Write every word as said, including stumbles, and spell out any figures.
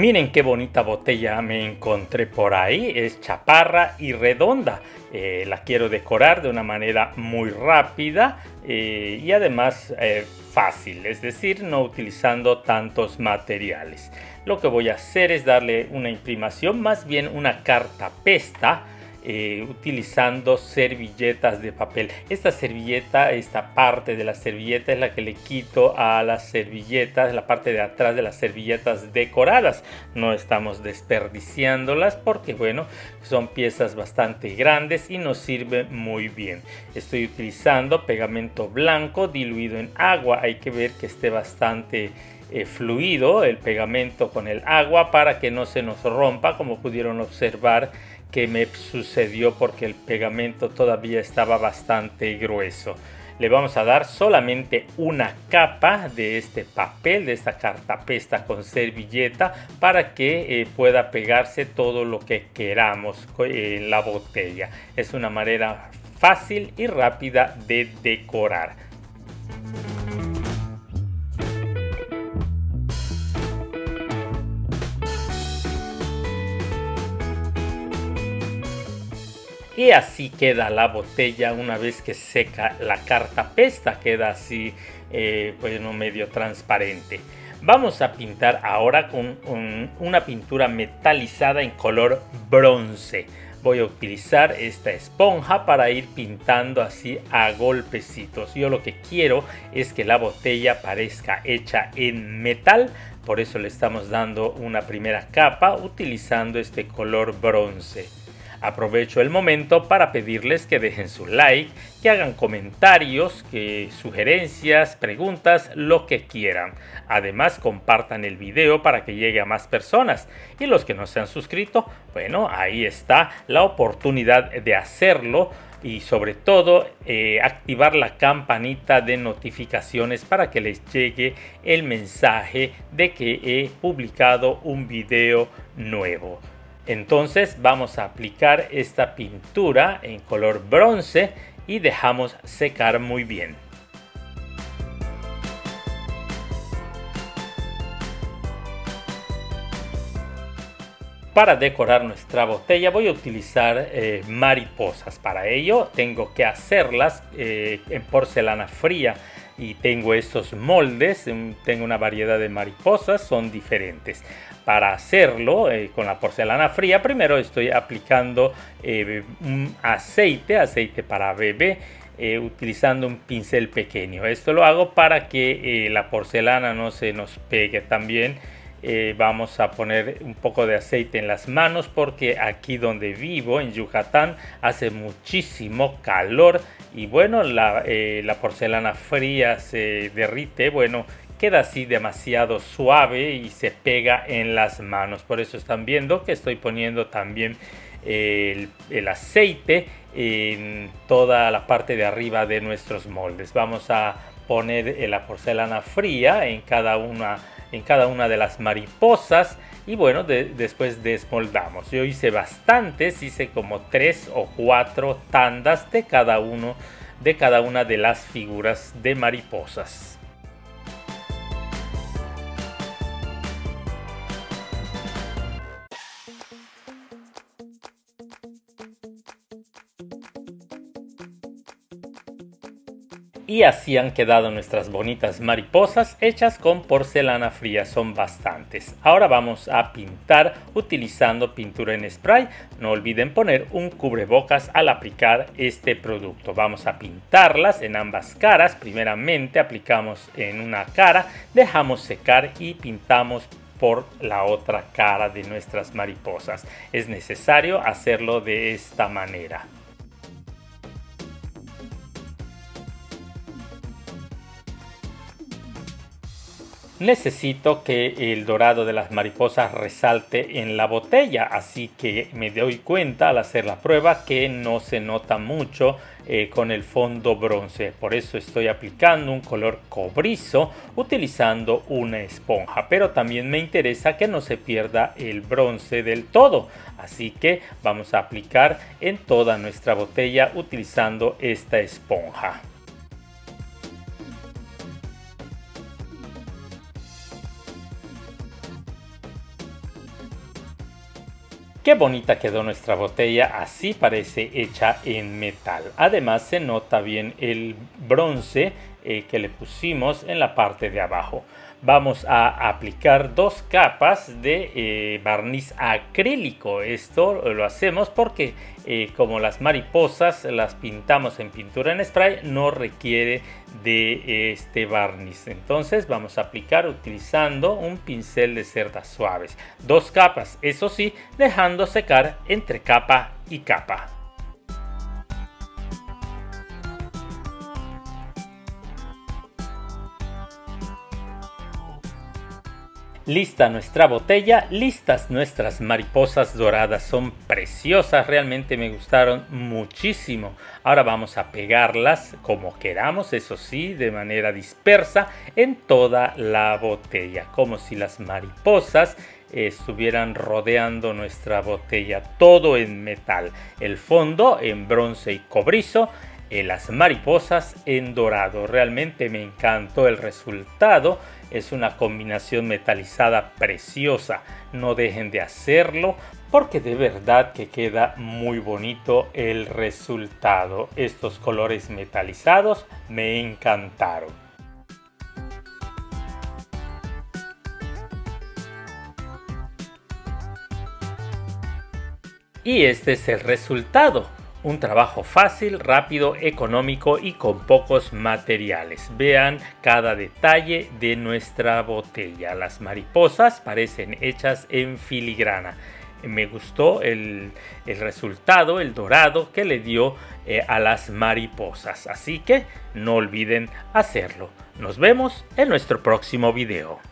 Miren qué bonita botella me encontré por ahí, es chaparra y redonda. Eh, la quiero decorar de una manera muy rápida eh, y además eh, fácil, es decir, no utilizando tantos materiales. Lo que voy a hacer es darle una imprimación, más bien una cartapesta, Eh, utilizando servilletas de papel. Esta servilleta, esta parte de la servilleta es la que le quito a las servilletas, la parte de atrás de las servilletas decoradas. No estamos desperdiciándolas porque, bueno, son piezas bastante grandes y nos sirve muy bien. Estoy utilizando pegamento blanco diluido en agua. Hay que ver que esté bastante eh, fluido el pegamento con el agua para que no se nos rompa, como pudieron observar que me sucedió porque el pegamento todavía estaba bastante grueso. Le vamos a dar solamente una capa de este papel, de esta cartapesta con servilleta, para que eh, pueda pegarse todo lo que queramos en la botella. Es una manera fácil y rápida de decorar. Y así queda la botella una vez que seca la cartapesta, queda así eh, bueno, medio transparente. Vamos a pintar ahora con un, una pintura metalizada en color bronce. Voy a utilizar esta esponja para ir pintando así a golpecitos. Yo lo que quiero es que la botella parezca hecha en metal, por eso le estamos dando una primera capa utilizando este color bronce. Aprovecho el momento para pedirles que dejen su like, que hagan comentarios, que sugerencias, preguntas, lo que quieran. Además, compartan el video para que llegue a más personas. Y los que no se han suscrito, bueno, ahí está la oportunidad de hacerlo. Y sobre todo, eh, activar la campanita de notificaciones para que les llegue el mensaje de que he publicado un video nuevo. Entonces vamos a aplicar esta pintura en color bronce y dejamos secar muy bien. Para decorar nuestra botella voy a utilizar eh, mariposas. Para ello tengo que hacerlas eh, en porcelana fría. Y tengo estos moldes, tengo una variedad de mariposas, son diferentes. Para hacerlo eh, con la porcelana fría, primero estoy aplicando eh, un aceite, aceite para bebé, eh, utilizando un pincel pequeño. Esto lo hago para que eh, la porcelana no se nos pegue. También eh, vamos a poner un poco de aceite en las manos porque aquí donde vivo, en Yucatán, hace muchísimo calor. Y bueno, la, eh, la porcelana fría se derrite, bueno, queda así demasiado suave y se pega en las manos. Por eso están viendo que estoy poniendo también el, el aceite en toda la parte de arriba de nuestros moldes. Vamos a poner la porcelana fría en cada una, en cada una de las mariposas. Y bueno, de, después desmoldamos. Yo hice bastantes, hice como tres o cuatro tandas de cada uno, de cada una de las figuras de mariposas. Y así han quedado nuestras bonitas mariposas hechas con porcelana fría, son bastantes. Ahora vamos a pintar utilizando pintura en spray. No olviden poner un cubrebocas al aplicar este producto. Vamos a pintarlas en ambas caras. Primeramente aplicamos en una cara, dejamos secar y pintamos por la otra cara de nuestras mariposas. Es necesario hacerlo de esta manera. Necesito que el dorado de las mariposas resalte en la botella, así que me doy cuenta al hacer la prueba que no se nota mucho eh, con el fondo bronce. Por eso estoy aplicando un color cobrizo utilizando una esponja, pero también me interesa que no se pierda el bronce del todo, así que vamos a aplicar en toda nuestra botella utilizando esta esponja. Qué bonita quedó nuestra botella, así parece hecha en metal. Además se nota bien el bronce eh, que le pusimos en la parte de abajo. Vamos a aplicar dos capas de eh, barniz acrílico. Esto lo hacemos porque eh, como las mariposas las pintamos en pintura en spray, no requiere de este barniz. Entonces vamos a aplicar utilizando un pincel de cerdas suaves. Dos capas, eso sí, dejando secar entre capa y capa. Lista nuestra botella, listas nuestras mariposas doradas, son preciosas, realmente me gustaron muchísimo. Ahora vamos a pegarlas como queramos, eso sí, de manera dispersa en toda la botella, como si las mariposas eh, estuvieran rodeando nuestra botella, todo en metal, el fondo en bronce y cobrizo, eh, las mariposas en dorado. Realmente me encantó el resultado. Es una combinación metalizada preciosa. No dejen de hacerlo porque de verdad que queda muy bonito el resultado. Estos colores metalizados me encantaron. Y este es el resultado. Un trabajo fácil, rápido, económico y con pocos materiales. Vean cada detalle de nuestra botella. Las mariposas parecen hechas en filigrana. Me gustó el, el resultado, el dorado que le dio eh, a las mariposas. Así que no olviden hacerlo. Nos vemos en nuestro próximo video.